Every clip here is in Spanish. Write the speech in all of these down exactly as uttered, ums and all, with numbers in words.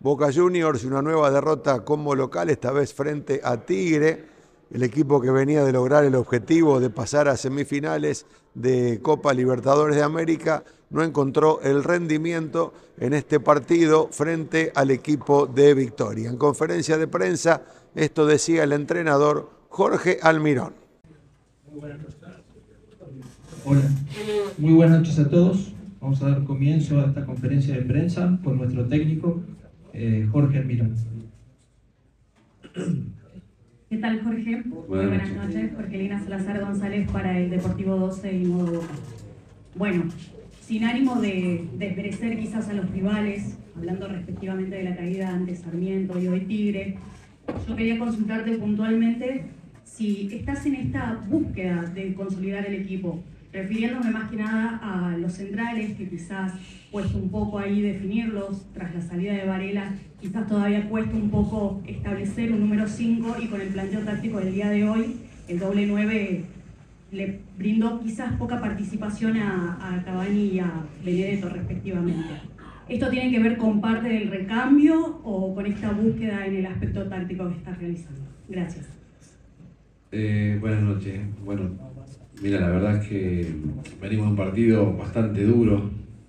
Boca Juniors, una nueva derrota como local, esta vez frente a Tigre, el equipo que venía de lograr el objetivo de pasar a semifinales de Copa Libertadores de América, no encontró el rendimiento en este partido frente al equipo de Victoria. En conferencia de prensa, esto decía el entrenador Jorge Almirón. Hola, muy buenas noches a todos. Vamos a dar comienzo a esta conferencia de prensa con nuestro técnico, eh, Jorge Almirón. ¿Qué tal, Jorge? Muy buenas noches. Jorgelina Salazar González para el Deportivo doce y Modo Boca. Bueno, sin ánimo de desmerecer quizás a los rivales, hablando respectivamente de la caída ante Sarmiento y hoy Tigre, yo quería consultarte puntualmente si estás en esta búsqueda de consolidar el equipo, refiriéndome más que nada a los centrales, que quizás cuesta un poco ahí definirlos, tras la salida de Varela, quizás todavía cuesta un poco establecer un número cinco, y con el planteo táctico del día de hoy, el doble nueve le brindó quizás poca participación a, a Cavani y a Benedetto respectivamente. ¿Esto tiene que ver con parte del recambio o con esta búsqueda en el aspecto táctico que estás realizando? Gracias. Eh, buenas noches. Bueno, mira, la verdad es que venimos de un partido bastante duro.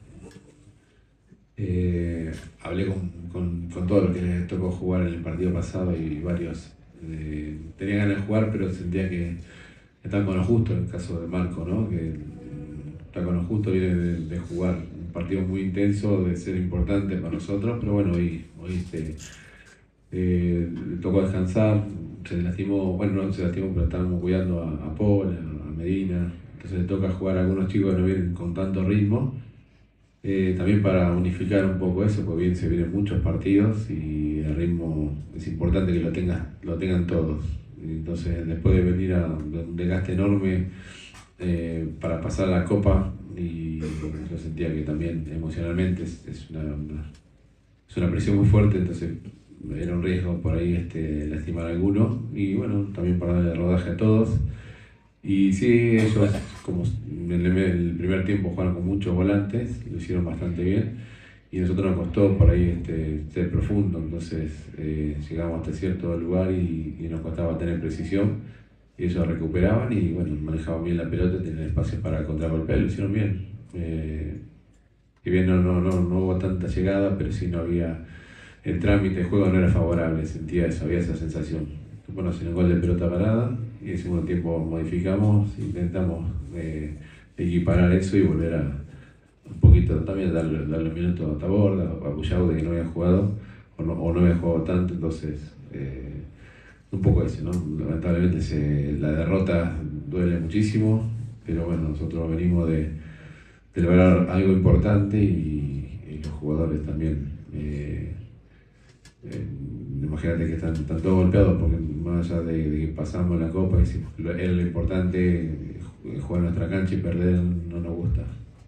Eh, hablé con, con, con todos los que les tocó jugar en el partido pasado y varios eh, tenían ganas de jugar, pero sentía que estaban con lo justo, en el caso de Marco, ¿no? Que está con lo justo, viene de, de jugar un partido muy intenso, de ser importante para nosotros, pero bueno, hoy, hoy este, eh, le tocó descansar, se lastimó, bueno, no se lastimó, pero estábamos cuidando a, a Paul, a, a Medina, entonces le toca jugar a algunos chicos que no vienen con tanto ritmo. Eh, también para unificar un poco eso, porque bien se vienen muchos partidos y el ritmo es importante que lo, tengas, lo tengan todos. Entonces, después de venir a un desgaste enorme eh, para pasar la Copa, y yo sentía que también emocionalmente es, es, una, una, es una presión muy fuerte, entonces era un riesgo por ahí este, lastimar a alguno, y bueno, también para darle rodaje a todos. Y sí, ellos, como en el primer tiempo jugaron con muchos volantes, lo hicieron bastante bien, y a nosotros nos costó por ahí este, ser profundo, entonces eh, llegamos hasta cierto lugar y, y nos costaba tener precisión, y ellos recuperaban y bueno, manejaban bien la pelota, tenían espacios para contragolpear, lo hicieron bien. Eh, si bien no, no, no, no hubo tanta llegada, pero sí no había, el trámite de juego no era favorable, sentía eso, había esa sensación. Bueno, sin un gol de pelota parada, y en el segundo tiempo modificamos, intentamos eh, equiparar eso y volver a un poquito también darle, darle un minuto a Taborda, a Bullaude, que no había jugado o no, o no había jugado tanto, entonces eh, un poco eso, ¿no? Lamentablemente se, la derrota duele muchísimo, pero bueno, nosotros venimos de, de lograr algo importante y, y los jugadores también. Eh, eh, imagínate que están, están todos golpeados porque más allá de, de que pasamos la Copa, era lo importante, jugar en nuestra cancha y perder no nos gusta.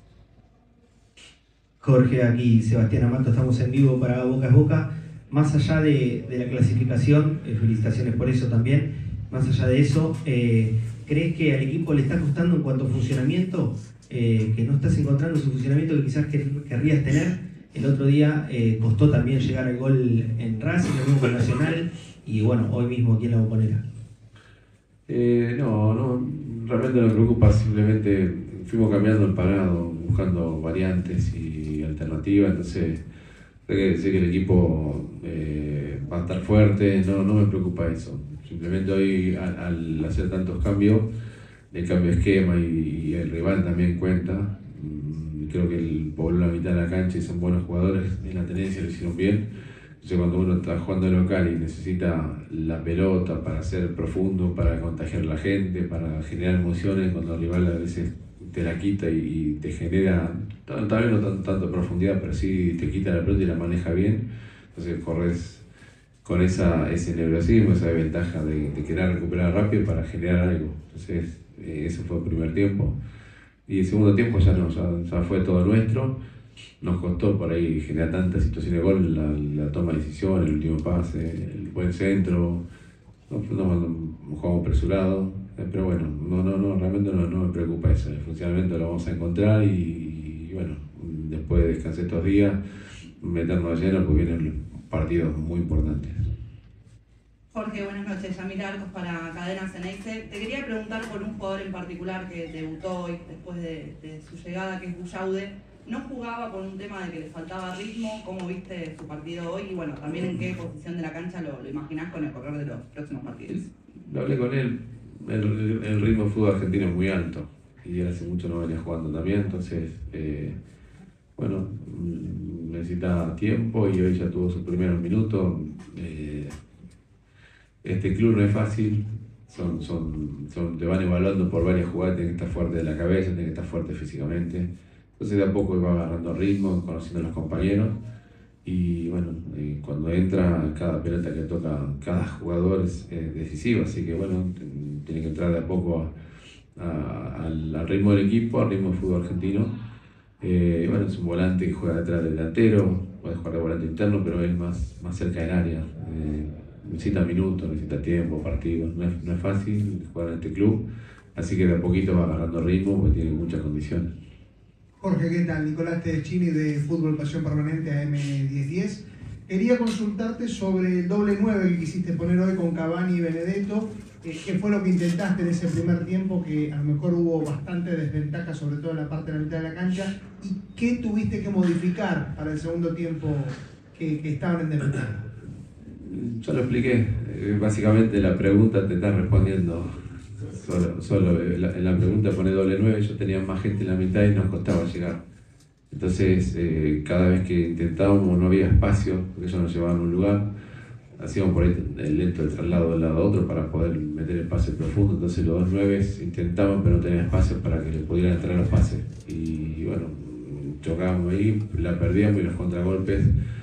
Jorge, aquí Sebastián Amato, estamos en vivo para Boca es Boca. Más allá de, de la clasificación, eh, felicitaciones por eso también, más allá de eso, eh, ¿crees que al equipo le está costando en cuanto a funcionamiento, eh, que no estás encontrando su funcionamiento que quizás querrías tener? El otro día eh, costó también llegar al gol en Racing, lo mismo con Nacional, y bueno, hoy mismo aquí en la Bombonera. Eh, no, no, realmente no me preocupa, simplemente fuimos cambiando el parado, buscando variantes y alternativas, entonces sé que, sé que el equipo eh, va a estar fuerte, no, no me preocupa eso. Simplemente hoy al, al hacer tantos cambios, el cambio de esquema y, y el rival también cuenta. Creo que el pobló la mitad de la cancha y son buenos jugadores, en la tenencia lo hicieron bien. Entonces cuando uno está jugando local y necesita la pelota para ser profundo, para contagiar a la gente, para generar emociones, cuando el rival a veces te la quita y, y te genera, tal vez no tanto, tanto profundidad, pero sí te quita la pelota y la maneja bien, entonces corres con esa, ese nerviosismo, esa ventaja de, de querer recuperar rápido para generar algo. Entonces eh, eso fue el primer tiempo. Y el segundo tiempo ya no, ya, ya fue todo nuestro. Nos costó por ahí generar tantas situaciones de gol, la, la toma de decisión, el último pase, el buen centro. No, no, no jugamos apresurado, pero bueno, no, no, no, realmente no, no me preocupa eso. El funcionamiento lo vamos a encontrar y, y bueno, después de descansar estos días, meternos lleno porque vienen partidos muy importantes. Jorge, buenas noches. Yamila Arcos para Cadena Ceneice. Te quería preguntar por un jugador en particular que debutó hoy después de, de su llegada, que es Buyaude. ¿No jugaba por un tema de que le faltaba ritmo? ¿Cómo viste su partido hoy? Y bueno, también en qué posición de la cancha lo, lo imaginás con el correr de los próximos partidos. Lo hablé con él. El, el ritmo de fútbol argentino es muy alto y él hace mucho no venía jugando también, entonces eh, bueno, necesita tiempo y hoy ya tuvo sus primeros minutos. Eh, este club no es fácil, son, son, son, te van evaluando por varias jugadas, tienes que estar fuerte de la cabeza, tienes que estar fuerte físicamente, entonces de a poco va agarrando ritmo, conociendo a los compañeros y bueno, eh, cuando entra cada pelota que toca cada jugador es eh, decisiva, así que bueno, tiene que entrar de a poco a, a, al, al ritmo del equipo, al ritmo del fútbol argentino. Eh, bueno, es un volante que juega detrás del delantero, puede jugar de volante interno, pero es más, más cerca del área. Eh, necesita minutos, necesita tiempo, partidos, no es, no es fácil jugar en este club, así que de a poquito va agarrando ritmo porque tiene muchas condiciones. Jorge, ¿qué tal? Nicolás Tedeschini de Fútbol Pasión Permanente A M diez diez. Quería consultarte sobre el doble nueve que quisiste poner hoy con Cavani y Benedetto. Eh, ¿Qué fue lo que intentaste en ese primer tiempo que a lo mejor hubo bastante desventaja, sobre todo en la parte de la mitad de la cancha? ¿Y qué tuviste que modificar para el segundo tiempo que, que estaban en desventaja? Ya lo expliqué. Eh, básicamente la pregunta te está respondiendo. Solo, solo en la, en la pregunta pone doble nueve, yo tenía más gente en la mitad y nos costaba llegar. Entonces, eh, cada vez que intentábamos no había espacio, porque ellos nos llevaban a un lugar, hacíamos por ahí el lento el traslado de un lado a otro para poder meter el pase profundo. Entonces los dos nueves intentaban, pero no tenían espacio para que le pudieran entrar los pases. Y, y bueno, chocábamos ahí, la perdíamos y los contragolpes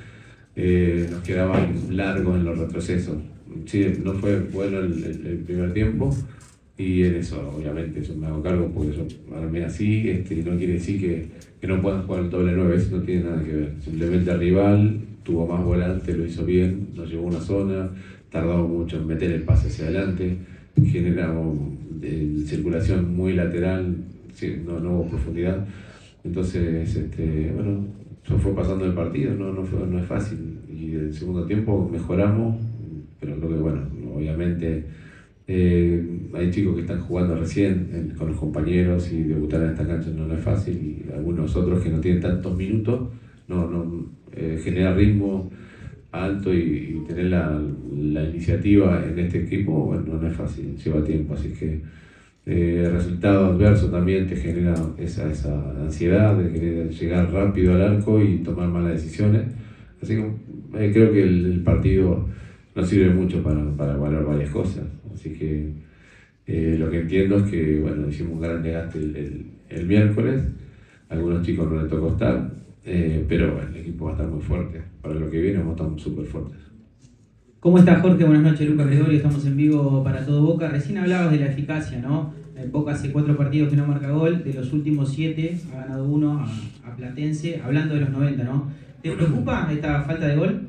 eh, nos quedaban largos en los retrocesos. Sí, no fue bueno el, el, el primer tiempo. Y en eso, obviamente, yo me hago cargo porque yo armé así, este, no quiere decir que, que no puedan jugar el doble nueve, eso no tiene nada que ver. Simplemente el rival tuvo más volante, lo hizo bien, nos llevó a una zona, tardamos mucho en meter el pase hacia adelante, generamos eh, circulación muy lateral, no, no hubo profundidad. Entonces, este, bueno, eso fue pasando el partido, no, no, fue, no es fácil. Y el segundo tiempo mejoramos, pero creo que, bueno, obviamente. Eh, hay chicos que están jugando recién en, con los compañeros y debutar en esta cancha no, no es fácil, y algunos otros que no tienen tantos minutos, no, no, eh, generar ritmo alto y, y tener la, la iniciativa en este equipo, bueno, no es fácil, lleva tiempo, así que eh, el resultado adverso también te genera esa, esa ansiedad de querer llegar rápido al arco y tomar malas decisiones, así que eh, creo que el, el partido nos sirve mucho para, para evaluar varias cosas. Así que eh, lo que entiendo es que, bueno, hicimos un gran desgaste el, el, el miércoles, a algunos chicos no les tocó estar, eh, pero bueno, el equipo va a estar muy fuerte. Para lo que viene vamos a estar súper fuertes. ¿Cómo estás, Jorge? Buenas noches, Lucas Gregorio, estamos en vivo para Todo Boca. Recién hablabas de la eficacia, ¿no? Boca hace cuatro partidos que no marca gol, de los últimos siete ha ganado uno a, a Platense, hablando de los noventa, ¿no? ¿Te preocupa esta falta de gol?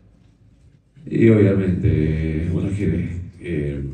Y obviamente uno quiere, eh,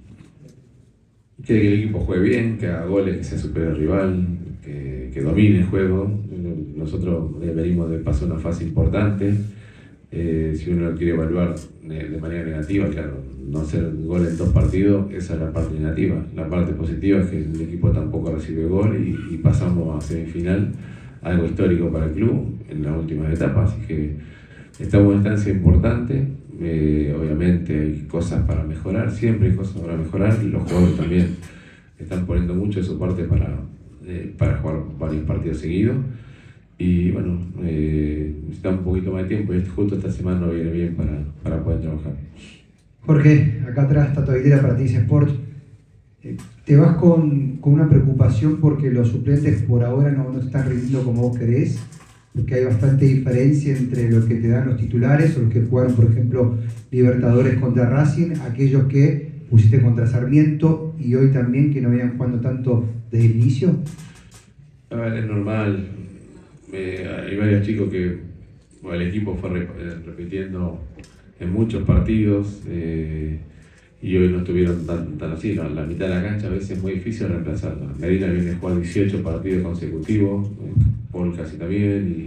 quiere que el equipo juegue bien, que haga goles, que sea superior al rival, que, que domine el juego. Nosotros eh, venimos de pasar una fase importante. Eh, si uno lo quiere evaluar de, de manera negativa, claro, no hacer gol en dos partidos, esa es la parte negativa. La parte positiva es que el equipo tampoco recibe gol y, y pasamos a semifinal, algo histórico para el club en las últimas etapas, así que estamos en una instancia importante. Eh, obviamente hay cosas para mejorar, siempre hay cosas para mejorar, y los jugadores también están poniendo mucho de su parte para, eh, para jugar varios partidos seguidos. Y bueno, eh, necesitamos un poquito más de tiempo y justo esta semana no viene bien para, para poder trabajar. Jorge, acá atrás está tu idea para Teis Sport. Eh, ¿Te vas con, con una preocupación porque los suplentes por ahora no, no están rindiendo como vos querés? Porque hay bastante diferencia entre lo que te dan los titulares o los que jugaron, por ejemplo, Libertadores contra Racing, aquellos que pusiste contra Sarmiento y hoy también que no venían jugando tanto desde el inicio. A ver, es normal. Eh, hay varios chicos que bueno, el equipo fue rep repitiendo en muchos partidos eh, y hoy no estuvieron tan, tan así. La, la mitad de la cancha a veces es muy difícil reemplazarla. Medina viene a jugar dieciocho partidos consecutivos, eh, Paul casi también, y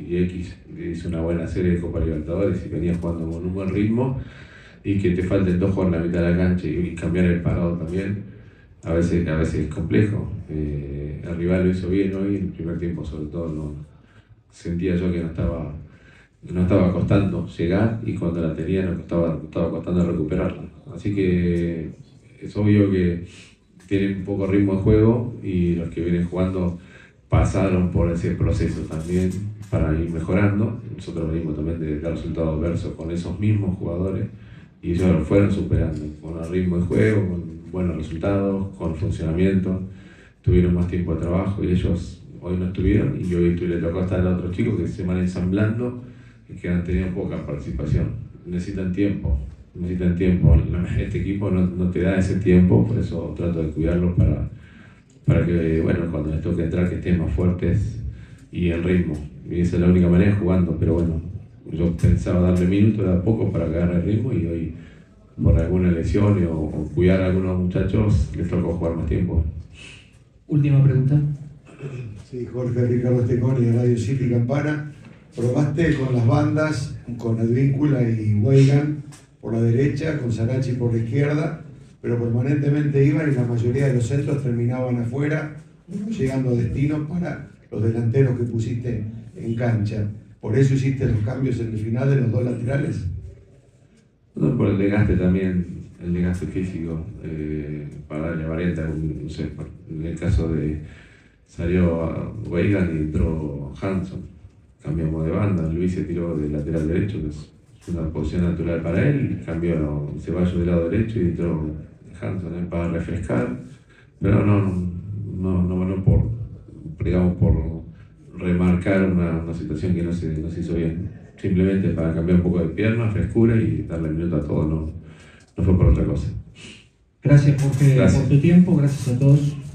y X hizo una buena serie de Copa Libertadores y venía jugando con un buen ritmo, y que te falten dos jugadores en la mitad de la cancha y cambiar el parado también, a veces, a veces es complejo. Eh, el rival lo hizo bien hoy, en el primer tiempo sobre todo no, sentía yo que no estaba, no estaba costando llegar, y cuando la tenía no estaba, estaba costando recuperarla. Así que es obvio que tienen un poco ritmo de juego, y los que vienen jugando pasaron por ese proceso también para ir mejorando. Nosotros venimos también de dar resultados adversos con esos mismos jugadores, y ellos lo fueron superando con el ritmo de juego, con buenos resultados, con funcionamiento. Tuvieron más tiempo de trabajo y ellos hoy no estuvieron, y hoy le tocó estar a otros chicos que se van ensamblando y que han tenido poca participación. Necesitan tiempo, necesitan tiempo. Este equipo no, no te da ese tiempo, por eso trato de cuidarlos para, para que, bueno, cuando les toque entrar, que estén más fuertes y en ritmo. Y esa es la única manera, jugando, pero bueno, yo pensaba darle minutos de a poco para que agarre el ritmo, y hoy por alguna lesión o, o cuidar a algunos muchachos les tocó jugar más tiempo. Última pregunta. Sí, Jorge, Ricardo Esteconi de Radio City Campana. Probaste con las bandas, con Advíncula y Weigan por la derecha, con Sarachi por la izquierda, pero permanentemente iban y la mayoría de los centros terminaban afuera, llegando a destino para los delanteros que pusiste en cancha. ¿Por eso hiciste los cambios en el final de los dos laterales? No, por el desgaste también, el desgaste físico, eh, para darle variante, no sé, en el caso de salió Weigan y entró Hanson, cambiamos de banda, Luis se tiró del lateral derecho, que es una posición natural para él, cambió Ceballos del lado derecho y entró Hanson, eh, para refrescar, pero no, no, no, no por, digamos, por remarcar una, una situación que no se, no se hizo bien, simplemente para cambiar un poco de pierna, frescura y darle minuto a todo, no, no fue por otra cosa. Gracias, Jorge, Gracias. por tu tiempo, gracias a todos.